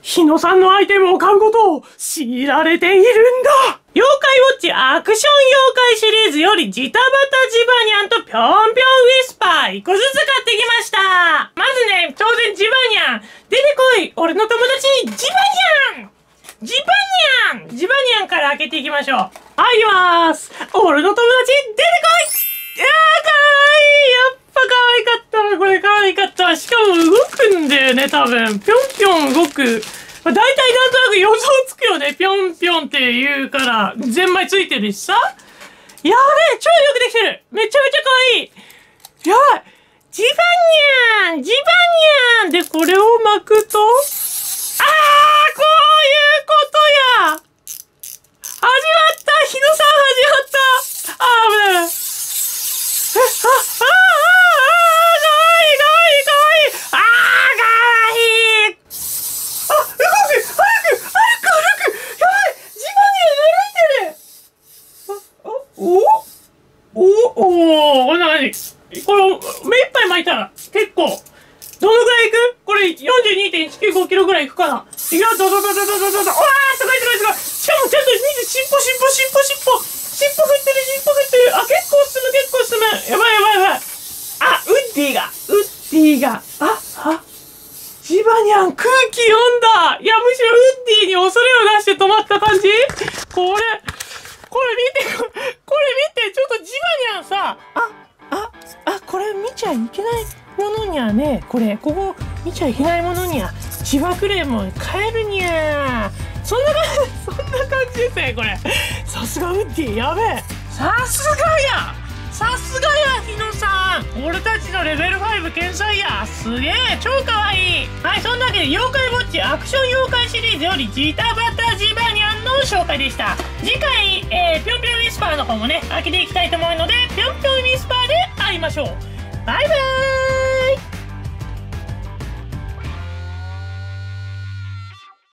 日野さんのアイテムを買うことを強いられているんだ。妖怪ウォッチアクション妖怪シリーズよりジタバタジバニャンとぴょんぴょんウィスパー1個ずつ買ってきました。まずね、当然ジバニャン。出てこい俺の友達ジバニャンジバニャンから開けていきましょう。はい、いきまーす。俺の友達出てこい。いやー、かわいい。やっぱ可愛かったわ。これ可愛かったわ。しかも動くんだよね、多分。ぴょんぴょん動く。まあ、大体なんとなく予想つくよね。ぴょんぴょんって言うから。ゼンマイついてるしさ。やべえ、超よくできてる。めちゃめちゃ可愛い。やばい。ジバニャンで、これを巻くと、こういうことや。始まった日野さん始まった。危ない。かわいい。こんな感じ。これ、目いっぱい巻いたら、結構、どのぐらいいく？これ、42.195 キロぐらいいくかな。いや、ドドドドドドドド。すごいすごいすごい。しかもちゃんと尻尾振ってる。結構進む。やばい。ウッディが。ジバニャン空気読んだ。いや、むしろウッディに恐れを出して止まった感じ。これ見て、ちょっとジバニャンさ、これ見ちゃいけないものにはね、ここ見ちゃいけないものには、自爆霊も変えるにゃー。そんな感じですね、これ。さすがウッディ、やべえ。さすがや、日野さん。俺たちのレベル5天才や。すげえ、超かわいい。はい、そんなわけで、妖怪ウォッチアクション妖怪シリーズよりジタバタジバニャンの紹介でした。次回、ぴょんぴょんウィスパーの方もね、開けていきたいと思うので、ぴょんぴょんウィスパーで会いましょう。バイバーイ。